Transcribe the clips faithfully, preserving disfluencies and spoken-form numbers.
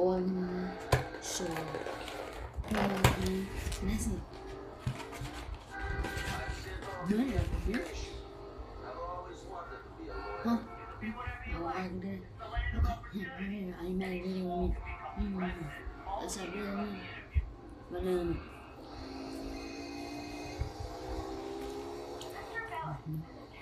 one. So, um, that's it. Good, yeah. Huh? Oh, I did. Okay, I made a video with me. Mm, that's a video with me. But um, mhm.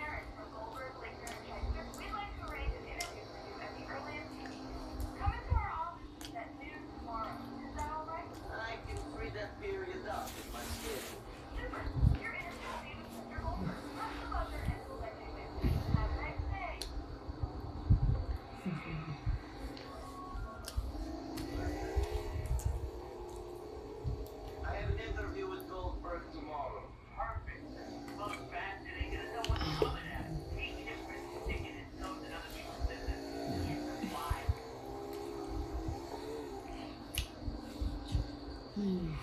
Hmm.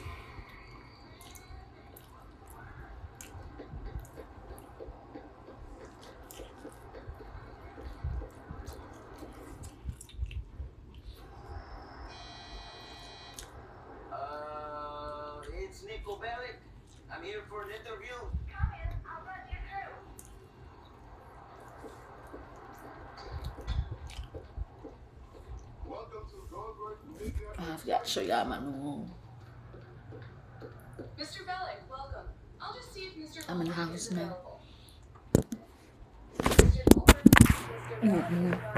Uh, it's Nico Bellic. I'm here for an interview. Welcome to Goldberg Media. I forgot to show y'all my new home. Mister Bellic, welcome. I'll just see if Mister I'm in the Goldberg house is now. available. Mister Goldberg, Mister Mm-hmm. Goldberg.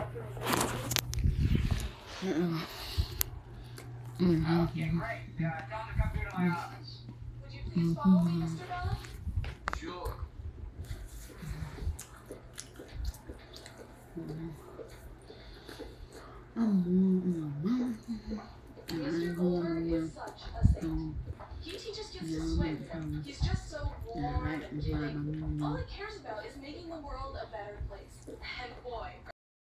Mm-hmm. Mm-hmm. Okay, great. Uh, tell him to come through to my office. Would you please follow me, Mister Bellic? Sure. Mister Goldberg is such a saint. He teaches kids to swim. He's just so warm and giving. All he cares about is making the world a better place. And boy,